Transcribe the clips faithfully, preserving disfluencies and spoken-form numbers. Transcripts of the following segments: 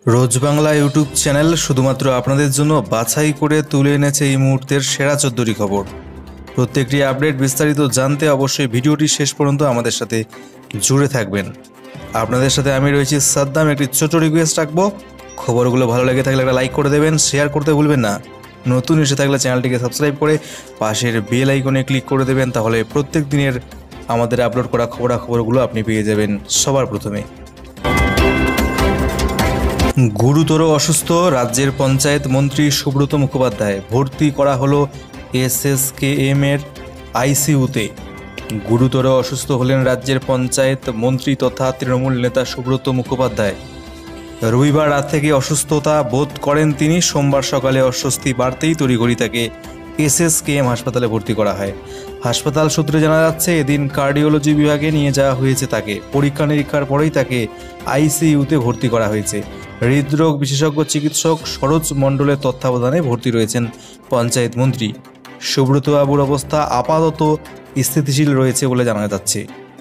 রোজ Bangla YouTube channel শুধুমাত্র আপনাদের জন্য বাছাই করে তুলে এনেছে এই মুহূর্তের সেরা চোদ্দটি খবর। প্রত্যেকটি আপডেট বিস্তারিত জানতে অবশ্যই ভিডিওটি শেষ পর্যন্ত আমাদের সাথে জুড়ে থাকবেন। আপনাদের সাথে আমি রয়েছি সাদ্দাম। একটি ছোট রিকোয়েস্ট রাখবো, খবরগুলো ভালো লেগে থাকলে একটা লাইক করে দেবেন, শেয়ার করতে ভুলবেন না। নতুন এসে থাকলে চ্যানেলটিকে সাবস্ক্রাইব করে পাশের বেল আইকনে ক্লিক করে দেবেন, তাহলে প্রত্যেক দিনের আমাদের আপলোড করা খবরাখবরগুলো আপনি পেয়ে যাবেন সবার প্রথমে। গুরুতর অসুস্থ রাজ্যের পঞ্চায়েত মন্ত্রী সুব্রত মুখোপাধ্যায়, ভর্তি করা হলো এসএসকেএম এর আইসিইউতে। গুরুতর অসুস্থ হলেন রাজ্যের পঞ্চায়েত মন্ত্রী তথা তৃণমূল নেতা সুব্রত মুখোপাধ্যায়। রবিবার রাত থেকে অসুস্থতা বোধ করেন তিনি। সোমবার সকালে অস্বস্তি বাড়তেই তড়িঘড়ি তাকে এসএসকেএম হাসপাতালে ভর্তি করা হয়। হাসপাতাল সূত্রে জানা যাচ্ছে, এদিন কার্ডিওলজি বিভাগে নিয়ে যাওয়া হয়েছে তাকে। পরীক্ষা নিরীক্ষার পরেই তাকে আইসিইউতে ভর্তি করা হয়েছে। হৃদরোগ বিশেষজ্ঞ চিকিৎসক সরোজ মণ্ডলের তত্ত্বাবধানে ভর্তি রয়েছেন পঞ্চায়েত মন্ত্রী। সুব্রত বাবুর অবস্থা আপাতত স্থিতিশীল রয়েছে বলে জানা যাচ্ছে।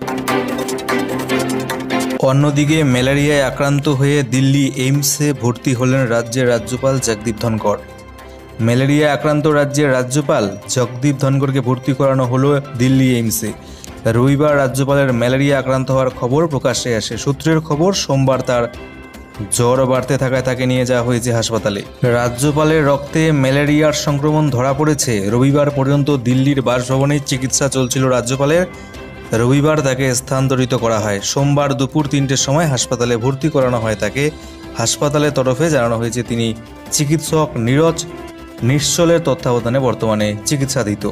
অন্যদিকে ম্যালেরিয়ায় আক্রান্ত হয়ে দিল্লি এইমসে ভর্তি হলেন রাজ্যের রাজ্যপাল জগদীপ ধনখড়। ম্যালেরিয়ায় আক্রান্ত রাজ্যের রাজ্যপাল জগদীপ ধনখড়কে ভর্তি করানো হলো দিল্লি এইমসে। রবিবার রাজ্যপালের ম্যালেরিয়া আক্রান্ত হওয়ার খবর প্রকাশ্যে আসে। সূত্রের খবর, সোমবার তার জ্বর বাড়তে থাকায় তাকে নিয়ে যাওয়া হয়েছে হাসপাতালে। রাজ্যপালের রক্তে ম্যালেরিয়ার সংক্রমণ ধরা পড়েছে। রবিবার পর্যন্ত দিল্লির বাসভবনে চিকিৎসা চলছিল রাজ্যপালের। রবিবার তাকে স্থানান্তরিত করা হয়। সোমবার দুপুর তিনটের সময় হাসপাতালে ভর্তি করানো হয় তাকে। হাসপাতালের তরফে জানানো হয়েছে তিনি চিকিৎসক নীরজ নিশ্চলের তত্ত্বাবধানে বর্তমানে চিকিৎসাধীত।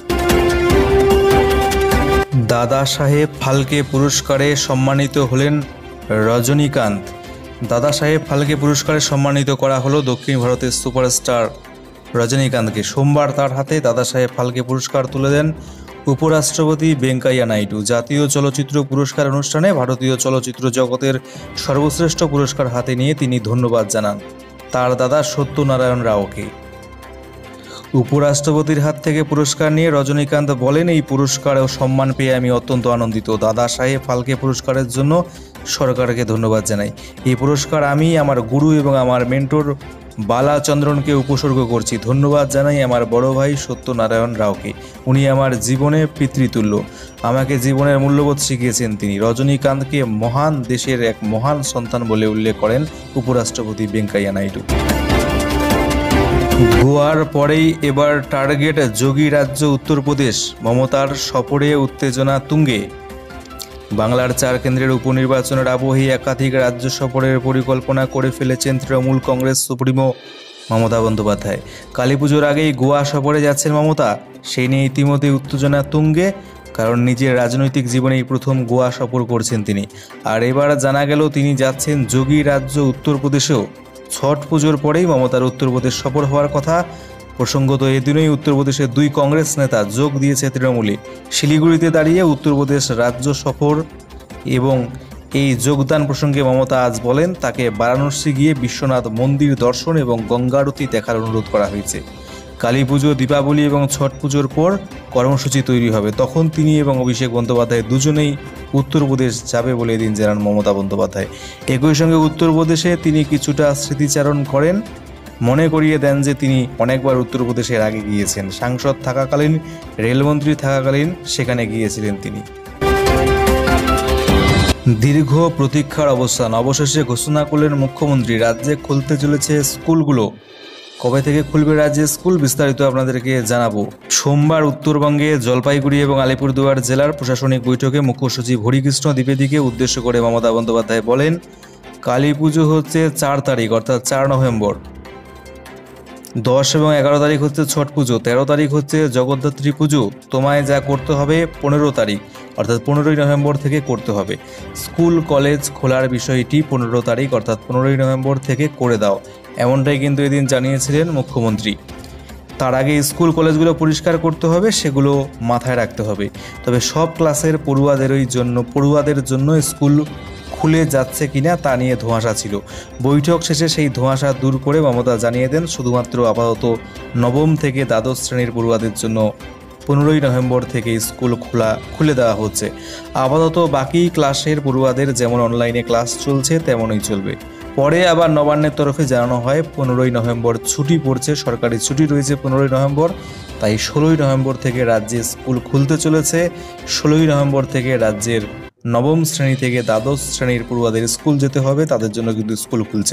দাদা সাহেব ফালকে পুরস্কারে সম্মানিত হলেন রজনীকান্ত। দাদা সাহেব ফালকে পুরস্কারে সম্মানিত করা হলো দক্ষিণ ভারতের সুপারস্টার রজনীকান্তকে। সোমবার তার হাতে দাদা সাহেব ফালকে পুরস্কার তুলে দেন উপরাষ্ট্রপতি ভেঙ্কাইয়া নাইডু। জাতীয় চলচ্চিত্র পুরস্কার অনুষ্ঠানে ভারতীয় চলচ্চিত্র জগতের সর্বশ্রেষ্ঠ পুরস্কার হাতে নিয়ে তিনি ধন্যবাদ জানান তার দাদা সত্যনারায়ণ রাওকে। উপরাষ্ট্রপতির হাত থেকে পুরস্কার নিয়ে রজনীকান্ত বলেন, এই পুরস্কার ও সম্মান পেয়ে আমি অত্যন্ত আনন্দিত। দাদা সাহেব ফালকে পুরস্কারের জন্য সরকারকে ধন্যবাদ জানাই। এই পুরস্কার আমি আমার গুরু এবং আমার মেন্টর বালাচন্দ্রনকে উপসর্গ করছি। ধন্যবাদ জানাই আমার বড় ভাই সত্যনারায়ণ রাওকে। উনি আমার জীবনে পিতৃতুল্য। আমাকে জীবনের মূল্যবোধ শিখিয়েছেন তিনি। রজনীকান্তকে মহান দেশের এক মহান সন্তান বলে উল্লেখ করেন উপরাষ্ট্রপতি ভেঙ্কাইয়া নাইডু। গোয়ার পরেই এবার টার্গেট যোগী রাজ্য উত্তরপ্রদেশ। মমতার সফরে উত্তেজনা তুঙ্গে। বাংলার চার কেন্দ্রের উপনির্বাচনের আবহে একাধিক রাজ্য সফরের পরিকল্পনা করে ফেলেছেন তৃণমূল কংগ্রেস সুপ্রিমো মমতা বন্দ্যোপাধ্যায়। কালী পুজোর আগেই গোয়া সফরে যাচ্ছেন মমতা। সেই নিয়ে ইতিমধ্যে উত্তেজনা তুঙ্গে, কারণ নিজের রাজনৈতিক জীবনেই প্রথম গোয়া সফর করছেন তিনি। আর এবার জানা গেল তিনি যাচ্ছেন যোগী রাজ্য উত্তরপ্রদেশেও। ছট পুজোর পরেই মমতার উত্তরপ্রদেশ সফর হওয়ার কথা। প্রসঙ্গত, এদিনই উত্তরপ্রদেশের দুই কংগ্রেস নেতা যোগ দিয়েছে তৃণমূলে। শিলিগুড়িতে দাঁড়িয়ে উত্তরপ্রদেশ রাজ্য সফর এবং এই যোগদান প্রসঙ্গে মমতা আজ বলেন, তাকে বারাণসী গিয়ে বিশ্বনাথ মন্দির দর্শন এবং গঙ্গারতি দেখার অনুরোধ করা হয়েছে। কালী পুজো, দীপাবলি এবং ছট পুজোর পর কর্মসূচি তৈরি হবে। তখন তিনি এবং অভিষেক বন্দ্যোপাধ্যায় দুজনেই উত্তরপ্রদেশ যাবে বলে এদিন জানান মমতা বন্দ্যোপাধ্যায়। একই সঙ্গে উত্তরপ্রদেশে তিনি কিছুটা স্মৃতিচারণ করেন। মনে করিয়ে দেন যে তিনি অনেকবার উত্তরপ্রদেশের আগে গিয়েছেন। সাংসদ থাকাকালীন, রেলমন্ত্রী থাকাকালীন সেখানে গিয়েছিলেন তিনি। দীর্ঘ প্রতীক্ষার অবসান, অবশেষে ঘোষণা করলেন মুখ্যমন্ত্রী। রাজ্যে খুলতে চলেছে স্কুলগুলো। কবে থেকে খুলবে রাজ্যে স্কুল, বিস্তারিত আপনাদেরকে জানাবো। সোমবার উত্তরবঙ্গে জলপাইগুড়ি এবং আলিপুরদুয়ার জেলার প্রশাসনিক বৈঠকে মুখ্য সচিব হরিকৃষ্ণ দ্বিবেদীকে উদ্দেশ্য করে মমতা বন্দ্যোপাধ্যায় বলেন, কালী পুজো হচ্ছে চার তারিখ অর্থাৎ চার নভেম্বর। দশ এবং এগারো তারিখ হচ্ছে ছট পুজো। তেরো তারিখ হচ্ছে জগদ্ধাত্রী পুজো। তোমায় যা করতে হবে পনেরো তারিখ অর্থাৎ পনেরোই নভেম্বর থেকে করতে হবে। স্কুল কলেজ খোলার বিষয়টি পনেরো তারিখ অর্থাৎ পনেরোই নভেম্বর থেকে করে দাও, এমনটাই কিন্তু এদিন জানিয়েছিলেন মুখ্যমন্ত্রী। তার আগে স্কুল কলেজগুলো পরিষ্কার করতে হবে, সেগুলো মাথায় রাখতে হবে। তবে সব ক্লাসের পড়ুয়াদেরই জন্য পড়ুয়াদের জন্য স্কুল খুলে যাচ্ছে কিনা তা নিয়ে ধোঁয়াশা ছিল। বৈঠক শেষে সেই ধোঁয়াশা দূর করে মমতা জানিয়ে দেন, শুধুমাত্র আপাতত নবম থেকে দ্বাদশ শ্রেণীর পড়ুয়াদের জন্য পনেরোই নভেম্বর থেকে স্কুল খোলা খুলে দেওয়া হচ্ছে। আপাতত বাকি ক্লাসের পড়ুয়াদের যেমন অনলাইনে ক্লাস চলছে তেমনই চলবে। পরে আবার নবান্নের তরফে জানানো হয় পনেরোই নভেম্বর ছুটি পড়ছে, সরকারি ছুটি রয়েছে পনেরোই নভেম্বর, তাই ষোলোই নভেম্বর থেকে রাজ্যে স্কুল খুলতে চলেছে। ষোলোই নভেম্বর থেকে রাজ্যের নবম শ্রেণী থেকে দ্বাদশ শ্রেণীর পড়ুয়াদের স্কুল যেতে হবে, তাদের জন্য কিন্তু স্কুল খুলছে।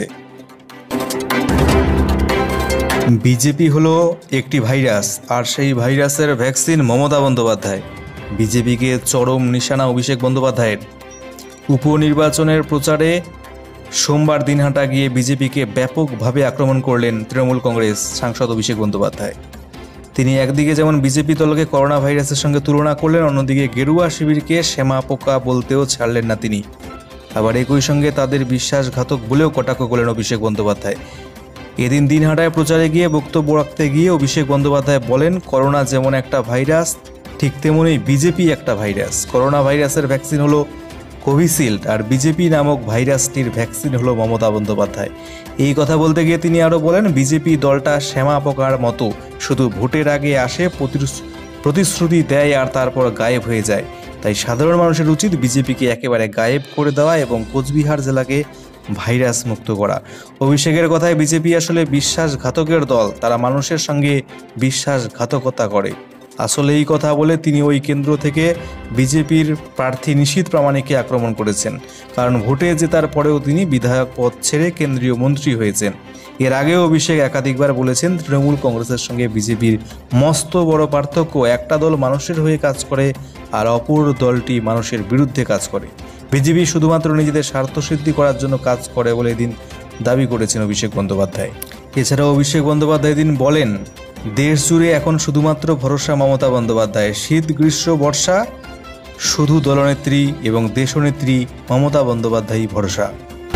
বিজেপি হলো একটি ভাইরাস, আর সেই ভাইরাসের ভ্যাকসিন মমতা বন্দ্যোপাধ্যায়। বিজেপিকে চরম নিশানা অভিষেক বন্দ্যোপাধ্যায়ের। উপনির্বাচনের প্রচারে সোমবার দিনহাটা গিয়ে বিজেপিকে ব্যাপকভাবে আক্রমণ করলেন তৃণমূল কংগ্রেস সাংসদ অভিষেক বন্দ্যোপাধ্যায়। তিনি একদিকে যেমন বিজেপি দলকে করোনা ভাইরাসের সঙ্গে তুলনা করলেন, অন্যদিকে গেরুয়া শিবিরকে শ্যামা পোকা বলতেও ছাড়লেন না তিনি। আবার একই সঙ্গে তাদের বিশ্বাসঘাতক বলেও কটাক্ষ করলেন অভিষেক বন্দ্যোপাধ্যায়। এদিন দিনহাটায় প্রচারে গিয়ে বক্তব্য রাখতে গিয়ে অভিষেক বন্দ্যোপাধ্যায় বলেন, করোনা যেমন একটা ভাইরাস, ঠিক তেমনি বিজেপি একটা ভাইরাস। করোনা ভাইরাসের ভ্যাকসিন হলো কোভিশিল্ড, আর বিজেপি নামক ভাইরাসটির ভ্যাকসিন হলো মমতা বন্দ্যোপাধ্যায়। এই কথা বলতে গিয়ে তিনি আরও বলেন, বিজেপি দলটা শ্যামা পোকার মতো, শুধু ভোটের আগে আসে, প্রতিশ্রুতি দেয় আর তারপর গায়েব হয়ে যায়। তাই সাধারণ মানুষের উচিত বিজেপিকে একেবারে গায়েব করে দেওয়া এবং কোচবিহার জেলাকে ভাইরাস মুক্ত করা। অভিষেকের কথায় বিজেপি আসলে বিশ্বাসঘাতকের দল, তারা মানুষের সঙ্গে বিশ্বাসঘাতকতা করে। আসলে এই কথা বলে তিনি ওই কেন্দ্র থেকে বিজেপির প্রার্থী নিশীথ প্রামাণিককে আক্রমণ করেছেন, কারণ ভোটে জেতার পরেও তিনি বিধায়ক পদ ছেড়ে কেন্দ্রীয় মন্ত্রী হয়েছেন। এর আগেও অভিষেক একাধিকবার বলেছেন, তৃণমূল কংগ্রেসের সঙ্গে বিজেপির মস্ত বড় পার্থক্য, একটা দল মানুষের হয়ে কাজ করে আর অপর দলটি মানুষের বিরুদ্ধে কাজ করে। বিজেপি শুধুমাত্র নিজেদের স্বার্থসিদ্ধি করার জন্য কাজ করে বলে এদিন দাবি করেছেন অভিষেক বন্দ্যোপাধ্যায়। এছাড়াও অভিষেক বন্দ্যোপাধ্যায় এদিন বলেন, দেশ জুড়ে এখন শুধুমাত্র ভরসা মমতা বন্দ্যোপাধ্যায়। শীত গ্রীষ্ম বর্ষা শুধু দলনেত্রী এবং দেশনেত্রী মমতা বন্দ্যোপাধ্যায়ই ভরসা।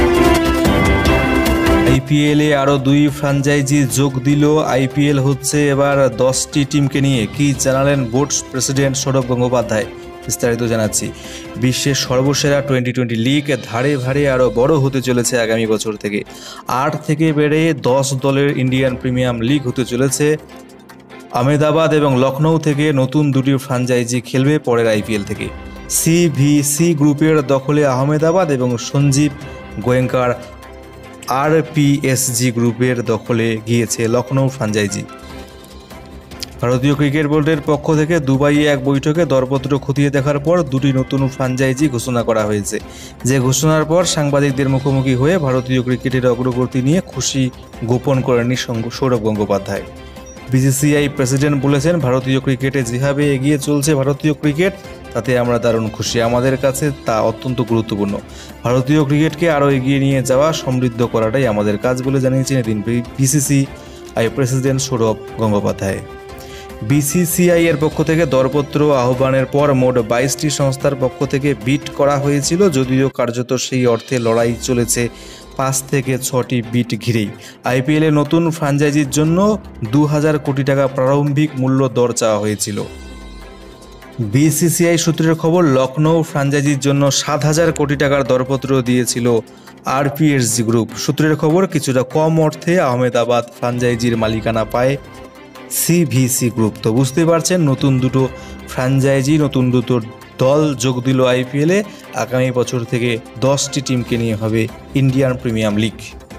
আইপিএলে আরও দুই ফ্র্যাঞ্চাইজি যোগ দিল। আইপিএল হচ্ছে এবার দশটি টিমকে নিয়ে। কি জানালেন বোর্ড প্রেসিডেন্ট সৌরভ গঙ্গোপাধ্যায়, বিস্তারিত জানাচ্ছি। বিশ্বের সর্বসেরা টোয়েন্টি টোয়েন্টি লিগ ধারে ধারে আরও বড় হতে চলেছে আগামী বছর থেকে। আট থেকে বেড়ে দশ দলের ইন্ডিয়ান প্রিমিয়াম লিগ হতে চলেছে। আহমেদাবাদ এবং লখনৌ থেকে নতুন দুটি ফ্র্যাঞ্চাইজি খেলবে পরের আইপিএল থেকে। সিভিসি গ্রুপের দখলে আহমেদাবাদ এবং সঞ্জীব গোয়েঙ্কার আরপিএসজি গ্রুপের দখলে গিয়েছে লখনৌ ফ্র্যাঞ্চাইজি। ভারতীয় ক্রিকেট বোর্ডের পক্ষ থেকে দুবাইয়ে এক বৈঠকে দরপত্র খতিয়ে দেখার পর দুটি নতুন ফ্র্যাঞ্চাইজি ঘোষণা করা হয়েছে, যে ঘোষণার পর সাংবাদিকদের মুখোমুখি হয়ে ভারতীয় ক্রিকেটের অগ্রগতি নিয়ে খুশি গোপন করেননি সৌরভ গঙ্গোপাধ্যায়। বিসিসিআই প্রেসিডেন্ট বলেছেন, ভারতীয় ক্রিকেটে যেভাবে এগিয়ে চলছে ভারতীয় ক্রিকেট, তাতে আমরা দারুণ খুশি। আমাদের কাছে তা অত্যন্ত গুরুত্বপূর্ণ। ভারতীয় ক্রিকেটকে আরও এগিয়ে নিয়ে যাওয়া, সমৃদ্ধ করাটাই আমাদের কাজ বলে জানিয়েছেন এদিন BCCI president Sourav Gangopadhyay. BCCI এর পক্ষ থেকে দরপত্র আহ্বানের পর মোট বাইশটি সংস্থার পক্ষ থেকে বিড করা হয়েছিল, যদিও কার্যত সেই অর্থে লড়াই চলেছে পাঁচ থেকে ছটি বিট ঘিরেই। আইপিএলে নতুন ফ্র্যাঞ্চাইজির জন্য দু হাজার কোটি টাকা প্রারম্ভিক মূল্য দর চাওয়া হয়েছিল। বিসিসিআই সূত্রের খবর, লখনৌ ফ্র্যাঞ্চাইজির জন্য সাত হাজার কোটি টাকার দরপত্র দিয়েছিল আরপিএসজি গ্রুপ। সূত্রের খবর, কিছুটা কম অর্থে আহমেদাবাদ ফ্র্যাঞ্চাইজির মালিকানা পায় সিভিসি গ্রুপ। তো বুঝতে পারছেন, নতুন দুটো ফ্র্যাঞ্চাইজি, নতুন দুটো দল যোগ দিল আইপিএলে। আগামী বছর থেকে দশটি টিমকে নিয়ে হবে ইন্ডিয়ান প্রিমিয়াম লিগ।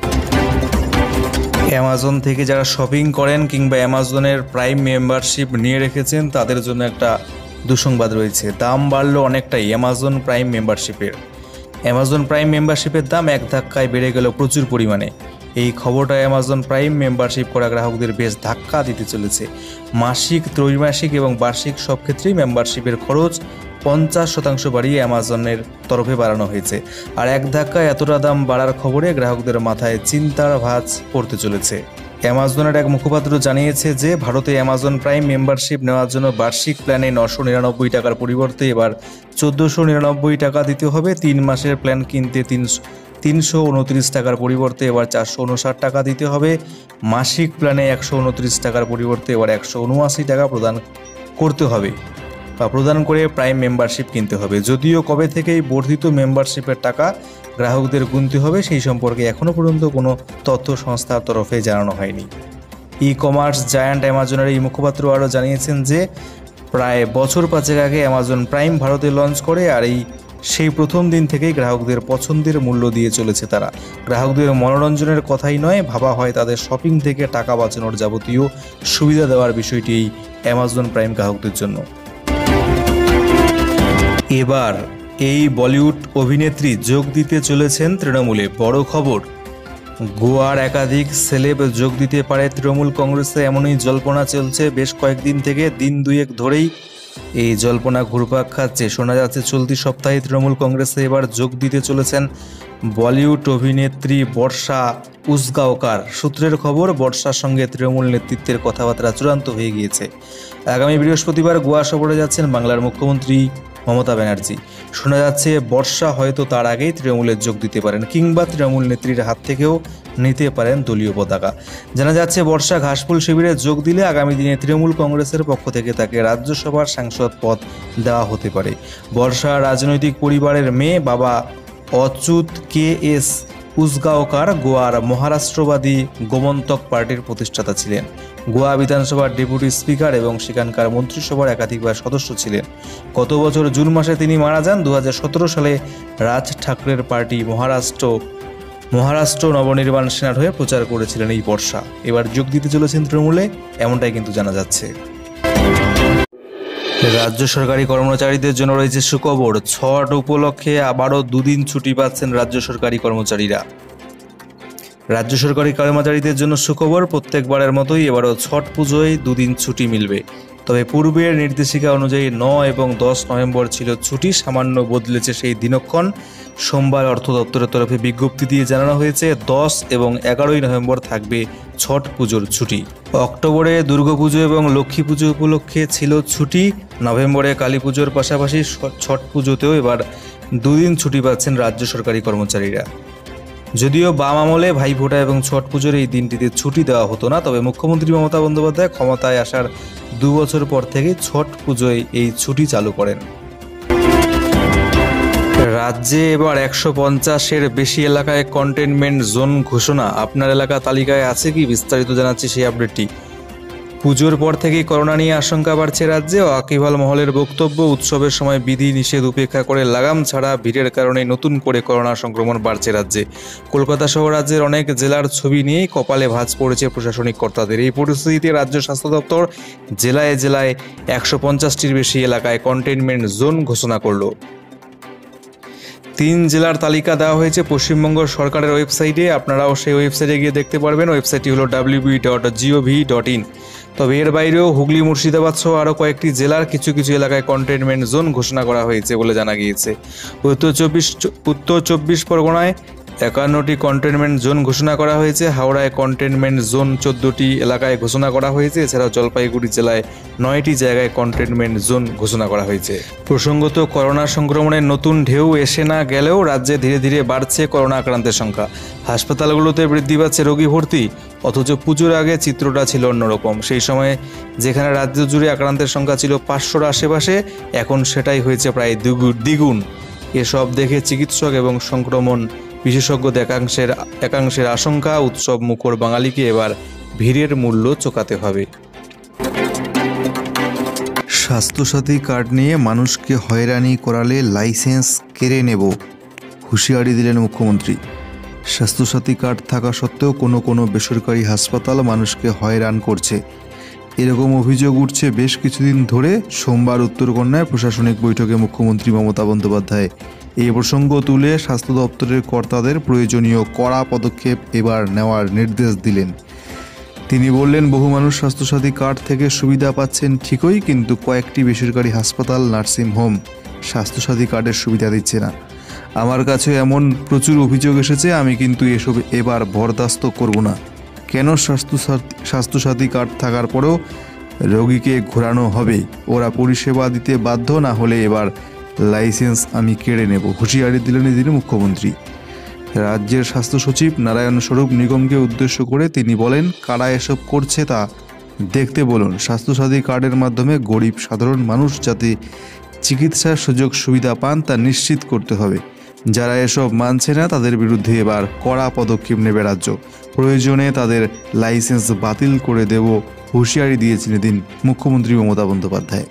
অ্যামাজন থেকে যারা শপিং করেন কিংবা অ্যামাজনের প্রাইম মেম্বারশিপ নিয়ে রেখেছেন, তাদের জন্য একটা দুঃসংবাদ রয়েছে। দাম বাড়লো অনেকটাই অ্যামাজন প্রাইম মেম্বারশিপের। অ্যামাজন প্রাইম মেম্বারশিপের দাম এক ধাক্কায় বেড়ে গেল প্রচুর পরিমাণে। এই খবরটা অ্যামাজন প্রাইম মেম্বারশিপ করা গ্রাহকদের বেশ ধাক্কা দিতে চলেছে। মাসিক, ত্রৈমাসিক এবং বার্ষিক সব ক্ষেত্রেই মেম্বারশিপের খরচ পঞ্চাশ শতাংশ বাড়িয়ে অ্যামাজনের তরফে বাড়ানো হয়েছে। আর এক ধাক্কায় এতটা দাম বাড়ার খবরে গ্রাহকদের মাথায় চিন্তার ভাঁজ পড়তে চলেছে। অ্যামাজনের এক মুখপাত্র জানিয়েছে যে, ভারতে অ্যামাজন প্রাইম মেম্বারশিপ নেওয়ার জন্য বার্ষিক প্ল্যানে নশো নিরানব্বই টাকার পরিবর্তে এবার চোদ্দোশো নিরানব্বই টাকা দিতে হবে। তিন মাসের প্ল্যান কিনতে তিনশো তিনশো উনত্রিশ টাকার পরিবর্তে এবার চারশো উনষাট টাকা দিতে হবে। মাসিক প্ল্যানে একশো উনত্রিশ টাকার পরিবর্তে এবার একশো উনআশি টাকা প্রদান করতে হবে বা প্রদান করে প্রাইম মেম্বারশিপ কিনতে হবে। যদিও কবে থেকেই বর্ধিত মেম্বারশিপের টাকা গ্রাহকদের গুনতে হবে সেই সম্পর্কে এখনও পর্যন্ত কোনো তথ্য সংস্থার তরফে জানানো হয়নি। ই কমার্স জায়ান্ট অ্যামাজনের এই মুখপাত্র আরও জানিয়েছেন যে, প্রায় বছর পাঁচেক আগে অ্যামাজন প্রাইম ভারতে লঞ্চ করে, আর এই সেই প্রথম দিন থেকেই গ্রাহকদের পছন্দের মূল্য দিয়ে চলেছে তারা। গ্রাহকদের মনোরঞ্জনের কথাই নয়, ভাবা হয় তাদের শপিং থেকে টাকা বাঁচানোর যাবতীয় সুবিধা দেওয়ার বিষয়টি এই অ্যামাজন প্রাইম গ্রাহকদের জন্য। এবার এই বলিউড অভিনেত্রী যোগ দিতে চলেছেন তৃণমূলে, বড় খবর। গোয়ার একাধিক সেলেব যোগ দিতে পারে তৃণমূল কংগ্রেসে, এমনই জল্পনা চলছে বেশ কয়েকদিন থেকে। দিন দুয়েক ধরেই এই জল্পনা ঘুরপাক খাচ্ছে। শোনা যাচ্ছে চলতি সপ্তাহে তৃণমূল কংগ্রেসে এবার যোগ দিতে চলেছেন বলিউড অভিনেত্রী বর্ষা উজগাওকার। সূত্রের খবর, বর্ষার সঙ্গে তৃণমূল নেতৃত্বের কথাবার্তা চূড়ান্ত হয়ে গিয়েছে। আগামী বৃহস্পতিবার গোয়া সফরে যাচ্ছেন বাংলার মুখ্যমন্ত্রী মমতা ব্যানার্জি। শোনা যাচ্ছে বর্ষা হয়তো তার আগেই তৃণমূলে যোগ দিতে পারেন, কিংবা তৃণমূল নেত্রীর হাত থেকেও নিতে পারেন দলীয় পতাকা। জানা যাচ্ছে বর্ষা ঘাসফুল শিবিরে যোগ দিলে আগামী দিনে তৃণমূল কংগ্রেসের পক্ষ থেকে তাকে রাজ্যসভার সাংসদ পদ দেওয়া হতে পারে। বর্ষা রাজনৈতিক পরিবারের মেয়ে। বাবা অচ্যুত কে এস উজগাওকার গোয়ার মহারাষ্ট্রবাদী গোমন্তক পার্টির প্রতিষ্ঠাতা ছিলেন। গোয়া বিধানসভার ডেপুটি স্পিকার এবং সেখানকার মন্ত্রিসভার একাধিকবার সদস্য ছিলেন। গত বছর জুন মাসে তিনি মারা যান। দু হাজার সতেরো সালে রাজ ঠাকরের পার্টি মহারাষ্ট্র মহারাষ্ট্র নবনির্মাণ সেনার হয়ে প্রচার করেছিলেন এই বর্ষা। এবার যোগ দিতে চলেছেন তৃণমূলে, এমনটাই কিন্তু জানা যাচ্ছে। রাজ্য সরকারি কর্মচারীদের জন্য রয়েছে সুখবর। ছট উপলক্ষে আবারও দুদিন ছুটি পাচ্ছেন রাজ্য সরকারি কর্মচারীরা। রাজ্য সরকারি কর্মচারীদের জন্য সুখবর, প্রত্যেকবারের মতোই এবারও ছট পুজোয় দুদিন ছুটি মিলবে। তবে পূর্বের নির্দেশিকা অনুযায়ী নয় এবং দশ নভেম্বর ছিল ছুটি, সামান্য বদলেছে সেই দিনক্ষণ। সোমবার অর্থ দপ্তরের তরফে বিজ্ঞপ্তি দিয়ে জানানো হয়েছে দশ এবং এগারোই নভেম্বর থাকবে ছট পুজোর ছুটি। অক্টোবরে দুর্গাপুজো এবং লক্ষ্মী পুজো উপলক্ষে ছিল ছুটি। নভেম্বরে কালী পুজোর পাশাপাশি ছট পুজোতেও এবার দুদিন ছুটি পাচ্ছেন রাজ্য সরকারি কর্মচারীরা। যদিও বাম আমলে ভাইফোঁটা এবং ছট পুজোর এই দিনটিতে ছুটি দেওয়া হতো না, তবে মুখ্যমন্ত্রী মমতা বন্দ্যোপাধ্যায় ক্ষমতায় আসার দু বছর পর থেকে ছট পুজোয় এই ছুটি চালু করেন। রাজ্যে এবার একশো পঞ্চাশের বেশি এলাকায় কন্টেনমেন্ট জোন ঘোষণা। আপনার এলাকা তালিকায় আছে কি? বিস্তারিত জানাচ্ছি সেই আপডেটটি। পুজোর পর থেকেই করোনা নিয়ে আশঙ্কা বাড়ছে রাজ্যে। ওয়াকিবহাল মহলের বক্তব্য, উৎসবের সময় বিধি নিষেধ উপেক্ষা করে লাগাম ছাড়া ভিড়ের কারণে নতুন করে করোনা সংক্রমণ বাড়ছে রাজ্যে। কলকাতা সহ রাজ্যের অনেক জেলার ছবি নিয়েই কপালে ভাঁজ পড়েছে প্রশাসনিক কর্তাদের। এই পরিস্থিতিতে রাজ্য স্বাস্থ্য দপ্তর জেলায় জেলায় একশো পঞ্চাশটির বেশি এলাকায় কন্টেনমেন্ট জোন ঘোষণা করল। তিন জেলার তালিকা দেওয়া হয়েছে পশ্চিমবঙ্গ সরকারের ওয়েবসাইটে। আপনারাও সেই ওয়েবসাইটে গিয়ে দেখতে পারবেন। ওয়েবসাইটটি হলো W B dot G O V dot in. তবে এর বাইরেও হুগলি, মুর্শিদাবাদ সহ আরও কয়েকটি জেলার কিছু কিছু এলাকায় কন্টেনমেন্ট জোন ঘোষণা করা হয়েছে বলে জানা গিয়েছে। উত্তর চব্বিশ উত্তর চব্বিশ পরগনায় একান্নটি কন্টেনমেন্ট জোন ঘোষণা করা হয়েছে। হাওড়ায় কন্টেনমেন্ট জোন চোদ্দোটি এলাকায় ঘোষণা করা হয়েছে। এছাড়াও জলপাইগুড়ি জেলায় নয়টি জায়গায় কন্টেনমেন্ট জোন ঘোষণা করা হয়েছে। প্রসঙ্গত, করোনা সংক্রমণের নতুন ঢেউ এসে না গেলেও রাজ্যে ধীরে ধীরে বাড়ছে করোনা আক্রান্তের সংখ্যা। হাসপাতালগুলোতে বৃদ্ধি পাচ্ছে রোগী ভর্তি, অথচ পুজোর আগে চিত্রটা ছিল অন্যরকম। সেই সময় যেখানে রাজ্য জুড়ে আক্রান্তের সংখ্যা ছিল পাঁচশোর আশেপাশে, এখন সেটাই হয়েছে প্রায় দ্বিগুণ। এসব দেখে চিকিৎসক এবং সংক্রমণ বিশেষজ্ঞদের একাংশের একাংশের আশঙ্কা, উৎসব মুখর বাঙালিকে এবার ভিড়ের মূল্য চোকাতে হবে। স্বাস্থ্যসাথী কার্ড নিয়ে মানুষকে হয়রানি করালে লাইসেন্স কেড়ে নেব, হুঁশিয়ারি দিলেন মুখ্যমন্ত্রী। স্বাস্থ্যসাথী কার্ড থাকা সত্ত্বেও কোনো কোনো বেসরকারি হাসপাতাল মানুষকে হয়রান করছে, এরকম অভিযোগ উঠছে বেশ কিছুদিন ধরে। সোমবার উত্তরকন্যায় প্রশাসনিক বৈঠকে মুখ্যমন্ত্রী মমতা বন্দ্যোপাধ্যায় এই প্রসঙ্গ তুলে স্বাস্থ্য দপ্তরের কর্তাদের প্রয়োজনীয় কড়া পদক্ষেপ এবার নেওয়ার নির্দেশ দিলেন। তিনি বললেন, বহু মানুষ স্বাস্থ্যসাথী কার্ড থেকে সুবিধা পাচ্ছেন ঠিকই, কিন্তু কয়েকটি বেসরকারি হাসপাতাল, নার্সিংহোম স্বাস্থ্যসাথী কার্ডের সুবিধা দিচ্ছে না। আমার কাছে এমন প্রচুর অভিযোগ এসেছে, আমি কিন্তু এসব এবার বরদাস্ত করব না। কেন স্বাস্থ্যসাথী স্বাস্থ্যসাথী কার্ড থাকার পরেও রোগীকে ঘোরানো হবে? ওরা পরিষেবা দিতে বাধ্য না হলে এবার লাইসেন্স আমি কেড়ে নেব, হুঁশিয়ারি দিলেন এদিন মুখ্যমন্ত্রী। রাজ্যের স্বাস্থ্য সচিব নারায়ণ স্বরূপ নিগমকে উদ্দেশ্য করে তিনি বলেন, কারা এসব করছে তা দেখতে বলুন। স্বাস্থ্যসাথী কার্ডের মাধ্যমে গরিব সাধারণ মানুষ যাতে চিকিৎসার সুযোগ সুবিধা পান তা নিশ্চিত করতে হবে। যারা এসব মানছে না তাদের বিরুদ্ধে এবার কড়া পদক্ষেপ নেবে রাজ্য। প্রয়োজনে তাদের লাইসেন্স বাতিল করে দেব, হুঁশিয়ারি দিয়েছেন এদিন মুখ্যমন্ত্রী মমতা বন্দ্যোপাধ্যায়।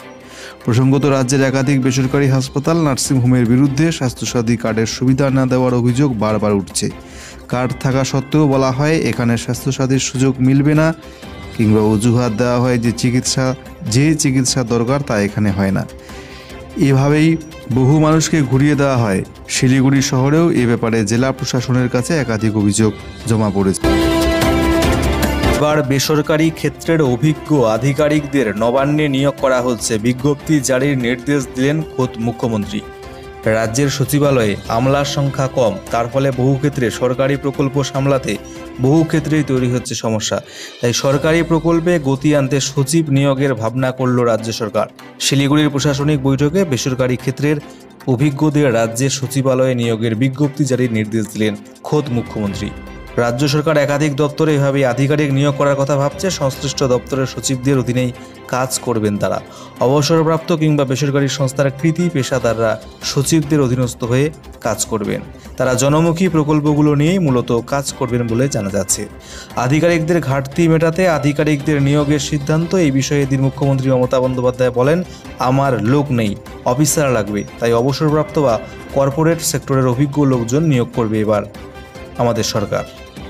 প্রসঙ্গত, রাজ্যের একাধিক বেসরকারি হাসপাতাল, নার্সিংহোমের বিরুদ্ধে স্বাস্থ্যসাথী কার্ডের সুবিধা না দেওয়ার অভিযোগ বারবার উঠছে। কার্ড থাকা সত্ত্বেও বলা হয় এখানে স্বাস্থ্যসাথীর সুযোগ মিলবে না, কিংবা অজুহাত দেওয়া হয় যে চিকিৎসা যে চিকিৎসা দরকার তা এখানে হয় না। এভাবেই বহু মানুষকে ঘুরিয়ে দেওয়া হয়। শিলিগুড়ি শহরেও এ ব্যাপারে জেলা প্রশাসনের কাছে একাধিক অভিযোগ জমা পড়েছে। এবার বেসরকারি ক্ষেত্রের অভিজ্ঞ আধিকারিকদের নবান্নে নিয়োগ করা হচ্ছে, বিজ্ঞপ্তি জারির নির্দেশ দিলেন খোদ মুখ্যমন্ত্রী। রাজ্যের সচিবালয়ে আমলার সংখ্যা কম, তার ফলে বহু ক্ষেত্রে সরকারি প্রকল্প সামলাতে বহু ক্ষেত্রেই তৈরি হচ্ছে সমস্যা। তাই সরকারি প্রকল্পে গতি আনতে সচিব নিয়োগের ভাবনা করল রাজ্য সরকার। শিলিগুড়ির প্রশাসনিক বৈঠকে বেসরকারি ক্ষেত্রের অভিজ্ঞদের রাজ্যের সচিবালয়ে নিয়োগের বিজ্ঞপ্তি জারির নির্দেশ দিলেন খোদ মুখ্যমন্ত্রী। রাজ্য সরকার একাধিক দপ্তরে এভাবে আধিকারিক নিয়োগ করার কথা ভাবছে। সংশ্লিষ্ট দপ্তরের সচিবদের অধীনেই কাজ করবেন তারা। অবসরপ্রাপ্ত কিংবা বেসরকারি সংস্থার কৃতি পেশাদাররা সচিবদের অধীনস্থ হয়ে কাজ করবেন। তারা জনমুখী প্রকল্পগুলো নিয়েই মূলত কাজ করবেন বলে জানা যাচ্ছে। আধিকারিকদের ঘাটতি মেটাতে আধিকারিকদের নিয়োগের সিদ্ধান্ত। এই বিষয়ে এদিন মুখ্যমন্ত্রী মমতা বন্দ্যোপাধ্যায় বলেন, আমার লোক নেই, অফিসার লাগবে, তাই অবসরপ্রাপ্ত বা কর্পোরেট সেক্টরের অভিজ্ঞ লোকজন নিয়োগ করবে এবার আমাদের সরকার।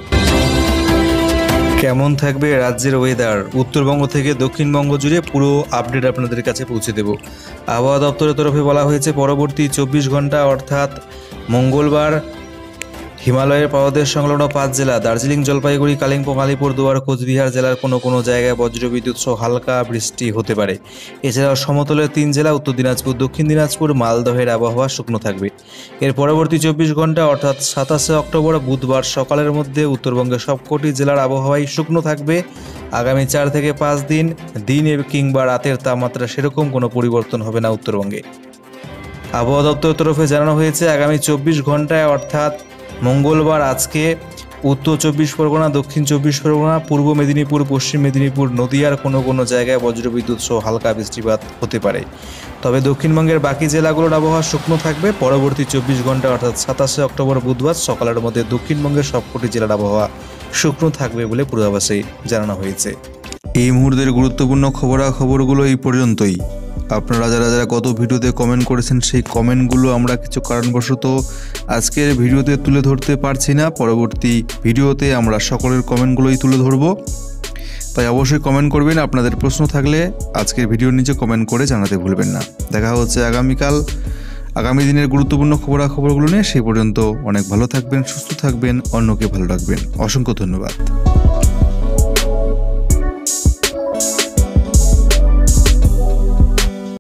কেমন থাকবে রাজ্যের ওয়েদার, উত্তরবঙ্গ থেকে দক্ষিণবঙ্গ জুড়ে পুরো আপডেট আপনাদের কাছে পৌঁছে দেব। আবহাওয়া দপ্তরের তরফে বলা হয়েছে, পরবর্তী চব্বিশ ঘন্টা অর্থাৎ মঙ্গলবার হিমালয়ের পাদদেশ সংলগ্ন পাঁচ জেলা দার্জিলিং, জলপাইগুড়ি, কালিম্পং, আলিপুরদুয়ার, কোচবিহার জেলার কোনো কোনো জায়গায় বজ্রবিদ্যুৎ সহ হালকা বৃষ্টি হতে পারে। এছাড়াও সমতলের তিন জেলা উত্তর দিনাজপুর, দক্ষিণ দিনাজপুর, মালদহের আবহাওয়া শুকনো থাকবে। এর পরবর্তী চব্বিশ ঘন্টা অর্থাৎ সাতাশে অক্টোবর বুধবার সকালের মধ্যে উত্তরবঙ্গের সবকটি জেলার আবহাওয়াই শুকনো থাকবে। আগামী চার থেকে পাঁচ দিন দিন কিংবা রাতের তাপমাত্রা সেরকম কোনো পরিবর্তন হবে না উত্তরবঙ্গে। আবহাওয়া দপ্তরের তরফে জানানো হয়েছে, আগামী চব্বিশ ঘন্টায় অর্থাৎ মঙ্গলবার আজকে উত্তর চব্বিশ পরগনা, দক্ষিণ চব্বিশ পরগনা, পূর্ব মেদিনীপুর, পশ্চিম মেদিনীপুর, নদিয়ার কোনো কোনো জায়গায় বজ্রবিদ্যুৎ সহ হালকা বৃষ্টিপাত হতে পারে। তবে দক্ষিণবঙ্গের বাকি জেলাগুলোর আবহাওয়া শুকনো থাকবে। পরবর্তী চব্বিশ ঘন্টা অর্থাৎ সাতাশে অক্টোবর বুধবার সকালের মধ্যে দক্ষিণবঙ্গের সবকটি জেলার আবহাওয়া শুকনো থাকবে বলে পূর্বাভাসে জানানো হয়েছে। এই মুহূর্তের গুরুত্বপূর্ণ খবরাখবরগুলো এই পর্যন্তই। আপনারা যারা যারা গত ভিডিওতে কমেন্ট করেছেন, সেই কমেন্টগুলো আমরা কিছু কারণবশত আজকের ভিডিওতে তুলে ধরতে পারছি না। পরবর্তী ভিডিওতে আমরা সকলের কমেন্টগুলোই তুলে ধরব, তাই অবশ্যই কমেন্ট করবেন। আপনাদের প্রশ্ন থাকলে আজকের ভিডিওর নিচে কমেন্ট করে জানাতে ভুলবেন না। দেখা হচ্ছে আগামীকাল আগামী দিনের গুরুত্বপূর্ণ খবরাখবরগুলো নিয়ে। সেই পর্যন্ত অনেক ভালো থাকবেন, সুস্থ থাকবেন, অন্যকে ভালো রাখবেন। অসংখ্য ধন্যবাদ।